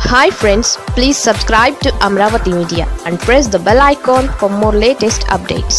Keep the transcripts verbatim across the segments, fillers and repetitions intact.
Hi friends, please subscribe to Amravati Media and press the bell icon for more latest updates.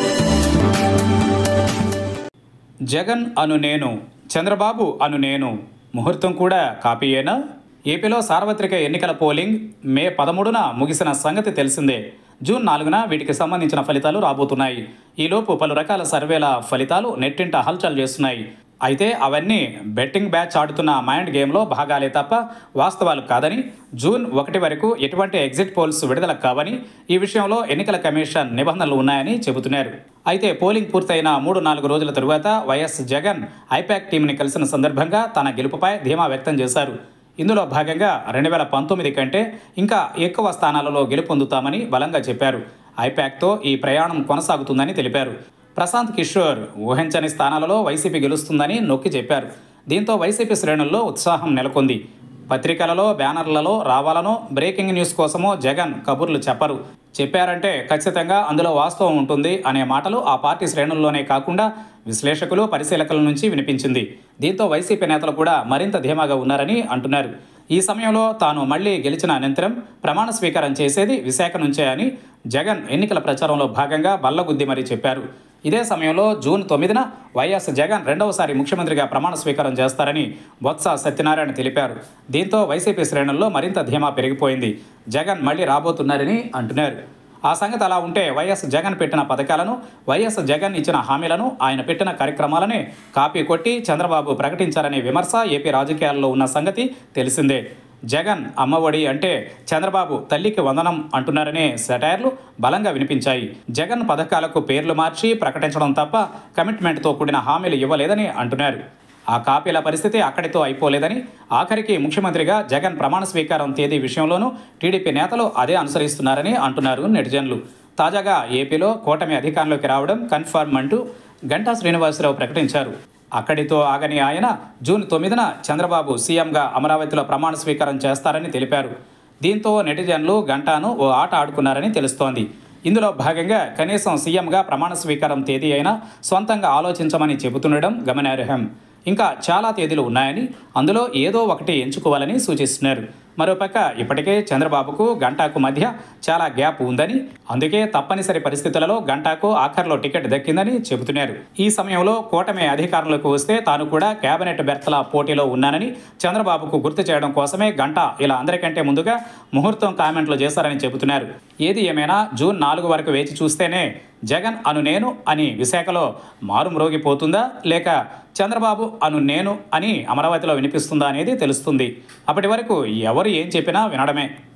Jagan అను నేను, చంద్రబాబు అను నేను, ముహూర్తం కూడా కాపీయేనా? ఏపీలో సార్వత్రిక ఎన్నికల పోలింగ్ మే పదమూడున ముగిసిన సంగతి తెలిసిందే. జూన్ నాలుగున వీటికి సంబంధించిన ఫలితాలు రాబోతున్నాయి. ఈలోపు పలు రకాల సర్వేల ఫలితాలు నెట్టింట హల్చల్ చేస్తున్నాయి. అయితే అవన్నీ బెట్టింగ్ బ్యాచ్ ఆడుతున్న మైండ్ గేమ్లో భాగాలే తప్ప వాస్తవాలు కాదని, జూన్ ఒకటి వరకు ఎటువంటి ఎగ్జిట్ పోల్స్ విడుదల కావని, ఈ విషయంలో ఎన్నికల కమిషన్ నిబంధనలు ఉన్నాయని చెబుతున్నారు. అయితే పోలింగ్ పూర్తయిన మూడు నాలుగు రోజుల తరువాత వైఎస్ జగన్ ఐపాక్ టీంని కలిసిన సందర్భంగా తన గెలుపుపై ధీమా వ్యక్తం చేశారు. ఇందులో భాగంగా రెండు వేల పంతొమ్మిది కంటే ఇంకా ఎక్కువ స్థానాలలో గెలుపొందుతామని బలంగా చెప్పారు. ఐపాక్తో ఈ ప్రయాణం కొనసాగుతుందని తెలిపారు. ప్రశాంత్ కిషోర్ ఊహించని స్థానాలలో వైసీపీ గెలుస్తుందని నొక్కి చెప్పారు. దీంతో వైసీపీ శ్రేణుల్లో ఉత్సాహం నెలకొంది. పత్రికలలో బ్యానర్లలో రావాలనో, బ్రేకింగ్ న్యూస్ కోసమో జగన్ కబుర్లు చెప్పరు. చెప్పారంటే ఖచ్చితంగా అందులో వాస్తవం ఉంటుంది అనే మాటలు ఆ పార్టీ శ్రేణుల్లోనే కాకుండా విశ్లేషకులు, పరిశీలకుల నుంచి వినిపించింది. దీంతో వైసీపీ నేతలు కూడా మరింత ధీమాగా ఉన్నారని అంటున్నారు. ఈ సమయంలో తాను మళ్లీ గెలిచిన అనంతరం ప్రమాణ స్వీకారం చేసేది విశాఖ నుంచే అని జగన్ ఎన్నికల ప్రచారంలో భాగంగా బల్లగుద్ది మరీ చెప్పారు. ఇదే సమయంలో జూన్ తొమ్మిదిన వైఎస్ జగన్ రెండవసారి ముఖ్యమంత్రిగా ప్రమాణ స్వీకారం చేస్తారని బొత్స సత్యనారాయణ తెలిపారు. దీంతో వైసీపీ శ్రేణుల్లో మరింత ధీమా పెరిగిపోయింది. జగన్ మళ్లీ రాబోతున్నారని అంటున్నారు. ఆ సంగతి అలా ఉంటే వైఎస్ జగన్ పెట్టిన పథకాలను, వైఎస్ జగన్ ఇచ్చిన హామీలను, ఆయన పెట్టిన కార్యక్రమాలనే కాపీ కొట్టి చంద్రబాబు ప్రకటించారనే విమర్శ ఏపీ రాజకీయాల్లో ఉన్న సంగతి తెలిసిందే. జగన్ అమ్మఒడి అంటే చంద్రబాబు తల్లికి వందనం అంటున్నారనే సెటైర్లు బలంగా వినిపించాయి. జగన్ పథకాలకు పేర్లు మార్చి ప్రకటించడం తప్ప కమిట్మెంట్తో కూడిన హామీలు ఇవ్వలేదని అంటున్నారు. ఆ కాపీల పరిస్థితి అక్కడితో అయిపోలేదని, ఆఖరికి ముఖ్యమంత్రిగా జగన్ ప్రమాణ స్వీకారం తేదీ విషయంలోనూ టీడీపీ నేతలు అదే అనుసరిస్తున్నారని అంటున్నారు నెటిజన్లు. తాజాగా ఏపీలో కూటమి అధికారంలోకి రావడం కన్ఫర్మ్ అంటూ గంటా శ్రీనివాసరావు ప్రకటించారు. అక్కడితో ఆగని ఆయన జూన్ తొమ్మిదిన చంద్రబాబు సీఎంగా అమరావతిలో ప్రమాణ స్వీకారం చేస్తారని తెలిపారు. దీంతో నెటిజన్లు గంటాను ఓ ఆట ఆడుకున్నారని తెలుస్తోంది. ఇందులో భాగంగా కనీసం సీఎంగా ప్రమాణ స్వీకారం తేదీ అయినా సొంతంగా ఆలోచించమని చెబుతుండడం గమనార్హం. ఇంకా చాలా తేదీలు ఉన్నాయని, అందులో ఏదో ఒకటి ఎంచుకోవాలని సూచిస్తున్నారు. మరోపక్క ఇప్పటికే చంద్రబాబుకు గంటాకు మధ్య చాలా గ్యాప్ ఉందని, అందుకే తప్పనిసరి పరిస్థితులలో గంటాకు ఆఖర్లో టికెట్ దక్కిందని చెబుతున్నారు. ఈ సమయంలో కూటమి అధికారంలోకి వస్తే తాను కూడా కేబినెట్ బెర్తల పోటీలో ఉన్నానని చంద్రబాబుకు గుర్తు చేయడం కోసమే గంటా ఇలా అందరికంటే ముందుగా ముహూర్తం కామెంట్లు చేశారని చెబుతున్నారు. ఏది ఏమైనా జూన్ నాలుగు వరకు వేచి చూస్తేనే జగన్ అను నేను అని విశాఖలో మారుమ్రోగిపోతుందా, లేక చంద్రబాబు అను నేను అని అమరావతిలో వినిపిస్తుందా అనేది తెలుస్తుంది. అప్పటి వరకు ఎవరు ఏం చెప్పినా వినడమే.